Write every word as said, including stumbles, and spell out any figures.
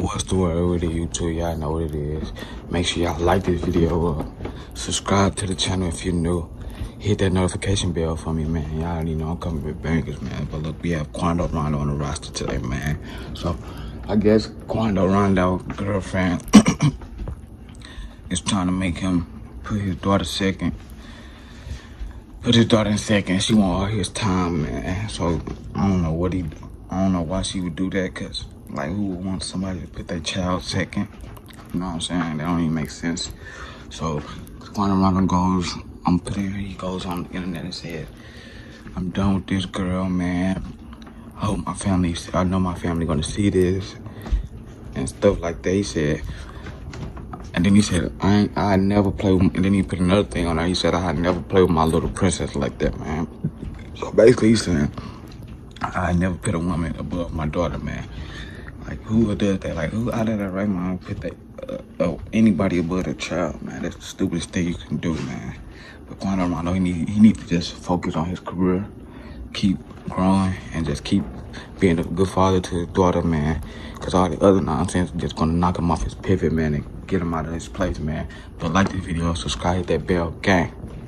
What's the word with it, YouTube? Y'all know what it is. Make sure y'all like this video up. Subscribe to the channel if you're new. Hit that notification bell for me, man. Y'all already know I'm coming with bangers, man. But look, we have Quando Rondo on the roster today, man. So, I guess Quando Rondo, girlfriend, is trying to make him put his daughter second. Put his daughter in second. She want all his time, man. So, I don't know what he, I don't know why she would do that, because, like, who would want somebody to put their child second? You know what I'm saying? That don't even make sense. So, Quando Rondo goes, I'm putting, he goes on the internet and said, I'm done with this girl, man. I hope my family, I know my family gonna see this and stuff like that. He said, and then he said, I ain't, I never play with, and then he put another thing on there. He said, I never play with my little princess like that, man. So basically he's saying, I never put a woman above my daughter, man. Like, who does that? Like, who out of that right mind put that, uh, uh, anybody above their child, man? That's the stupidest thing you can do, man. But Quando Rondo, he need, he need to just focus on his career, keep growing, and just keep being a good father to his daughter, man. Because all the other nonsense is just going to knock him off his pivot, man, and get him out of his place, man. But like this video, subscribe, hit that bell, gang.